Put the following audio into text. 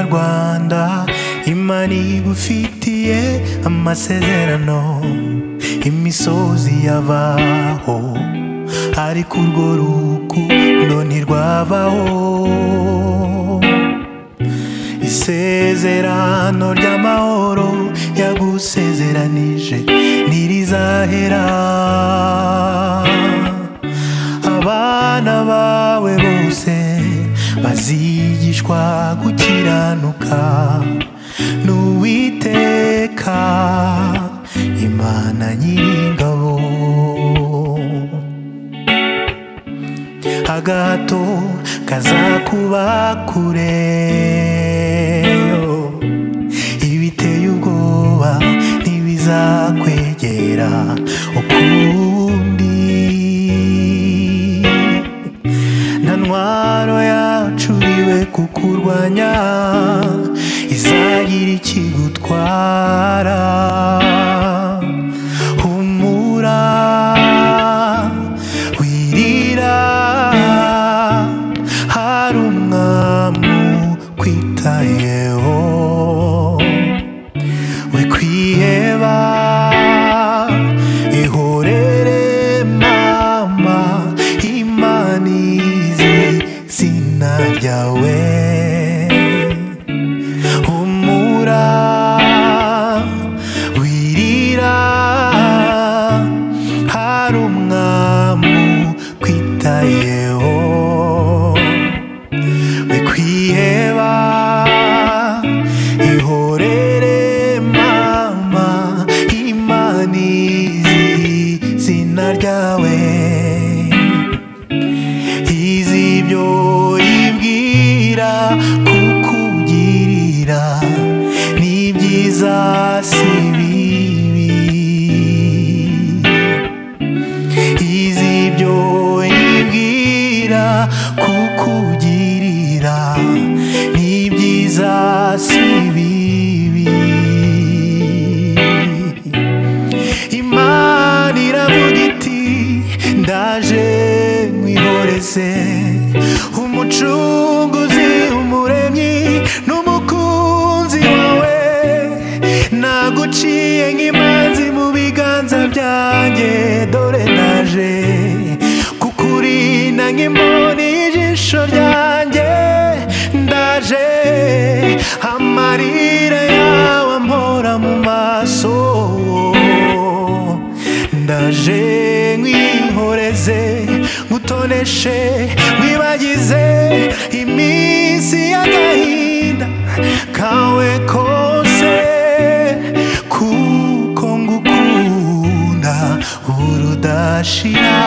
munyarwanda, Imana igufitiye amasezerano, imisozi yabaho ariko urwo rukundo ntirwabaho. Isezerano ry'amahoro yagusezeranije ntirizahera. Abana bawe bose bazigishwa gukiranuka n'Uwiteka Imana Nyiringabo. Agahato kazakuba kure, ibiteye ubwoba ntibizakwegera ukundi. Nta ntwaro yacuriwe kukurwanya izagira ikigutwara. Humura wirira, hari umwami ukwitayeho. Wikwiheba, ihorere mama, Imana izi izina ryawe. Humura wirira, hari umwami ukwitayeho. Wikwiheba, ihorere mama, Imana izi izina ryawe. Izi ibyo ibwira kukugirira ni byiza si bibi. Izi ibyo ibwira kukugirira ni byiza si bibi. Imana iravuga iti ndaje mwihoreze, Umucunguzi, Umuremyi n'Umukunzi wawe. Naguciye nk'imanzi mu biganza byanjye, dore ndaje kukurinda nk'imboni y'ijisho ryanjye. Ndaje amarira yawe ampora mu maso, ndaje nkwihoreze, ngutoneshe, nkwibagize iminsi y'agahinda kawe kose, kuko ngukunda urudashira.